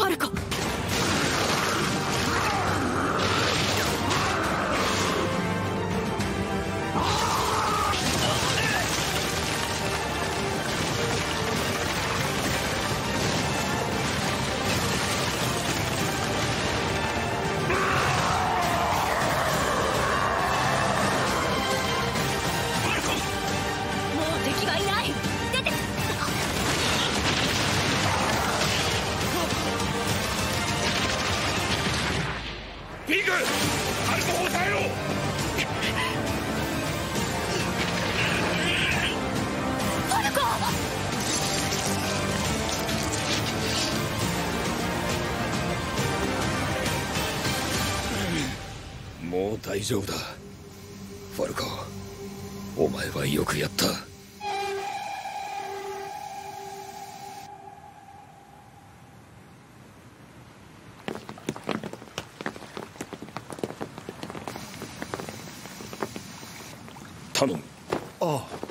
ァルコ。 ピグ、ファルコを抑えろ。 ファルコ。 もう大丈夫だ。ファルコ、お前はよくやった。頼む。 ああ。